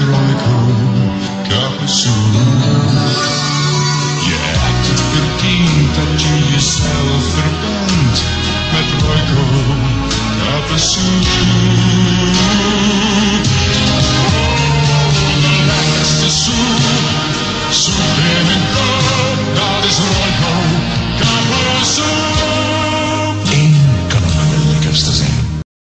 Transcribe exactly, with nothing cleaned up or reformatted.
Royco Capuzoon. Je hebt het verdiend dat je jezelf verbindt met Royco Capuzoon. De lekkerste soep, soep in een kop, dat is Royco Capuzoon.